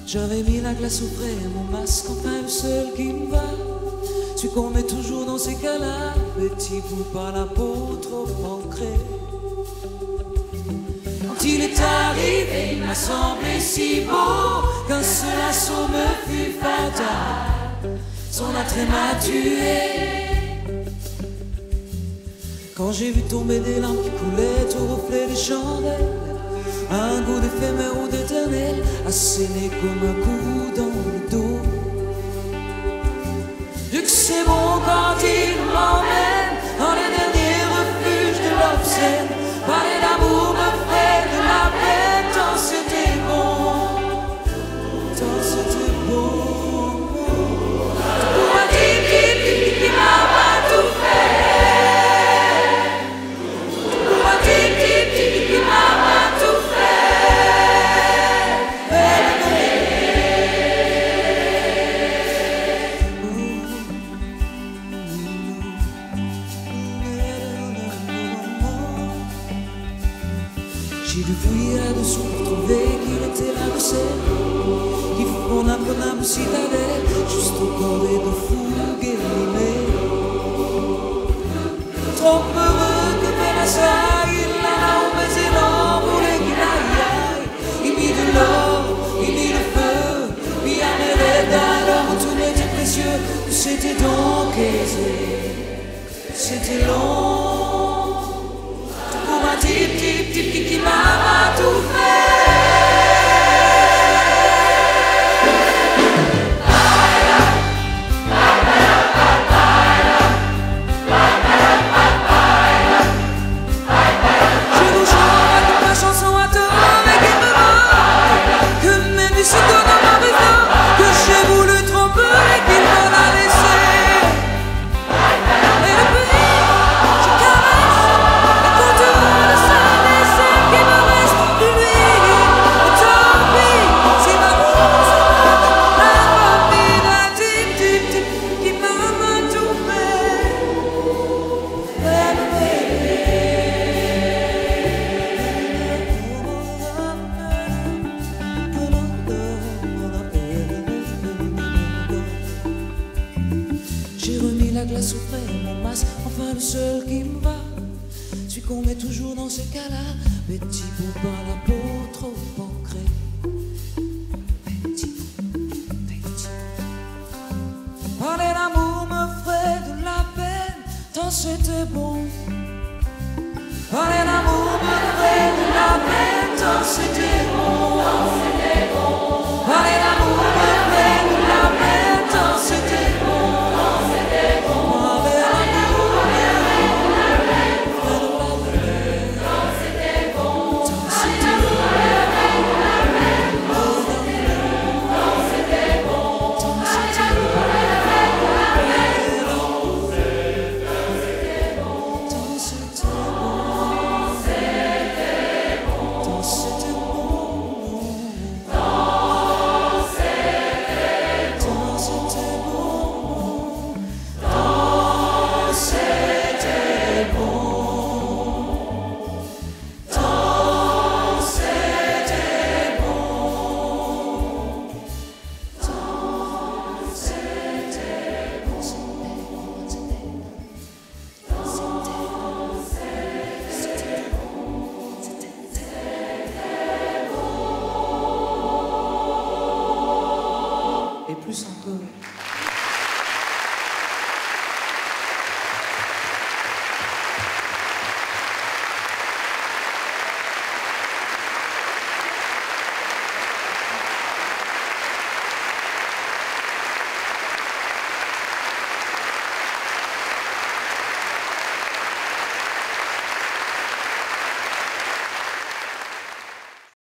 J'avais mis la glace au frais, mon masque, enfin le seul qui me va. Celui qu'on met toujours dans ces cas-là, petit bout par la peau trop ancré. Quand il est arrivé, il m'a semblé si beau qu'un seul assaut me fut fatal. Son attrait m'a tué. Quand j'ai vu tomber des larmes qui coulaient au reflet des chandelles, un goût d'éphémère ou d'éternel asséné comme un coup dans le dos. Vu que c'est bon quand il m'emmène dans les derniers refuges de l'obscène, parler d'amour me fait de la peine, tant c'était bon, tant c'était bon. Pour un type qui m'a tout fait, pour un type qui m'a tout fait. J'ai dû fouiller là-dessous pour trouver qu'il était là le ciel, qui fout mon imprenable citadelle, juste au corps et de fougue élimée. Trop heureux que Versailles, il l'a là où mes élans voulaient qu'il aille. Il mit de l'or, il mit le feu, puis à mes rêves alors où tout était précieux. C'était donc aisé, c'était long. Pour un type qui m'a tout fait. Je vous chante toute ma chanson à tort et qu'il me manque, que mes musiques dans ma raison, que j'ai voulu tromper et qu'il m'en a laissé. Et depuis, je caresse les contours de sa naissance qui me reste de lui. Et tant pis, si ma roue s'arrête, la copine d'un type qui m'a tout fait. J'ai remis la glace au frais, mon masque, enfin le seul qui me va. Celui qu'on met toujours dans ces cas-là, petit bout par la peau trop ancré. Petit bout. Parler d'amour me ferait de la peine, tant c'était bon. Parler d'amour me ferait de la peine, tant c'était bon.